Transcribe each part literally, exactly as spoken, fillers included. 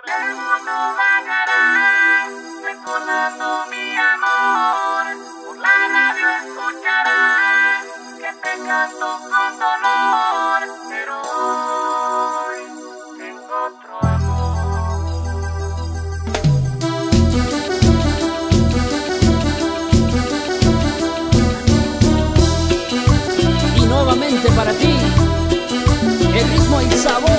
lejos no vagarás, recordando mi amor. Por la radio escucharás que te canto con dolor, pero hoy tengo otro amor. Y nuevamente para ti, el ritmo y sabor.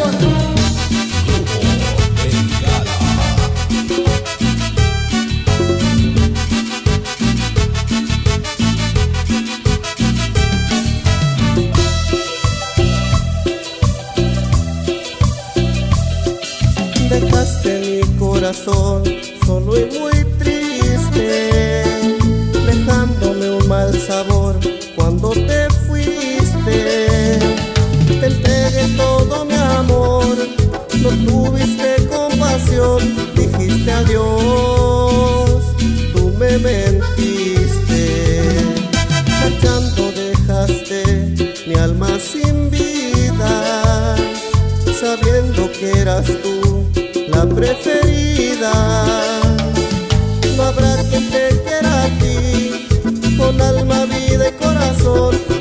Dejaste mi corazón solo y muy triste, dejándome un mal sabor cuando te fuiste. Te entregué todo mi amor, no tuviste compasión, dijiste adiós, tú me mentiste. Marchando dejaste mi alma sin vida, sabiendo que eras tú la preferida. No habrá quien te quiera a ti, con alma, vida y corazón.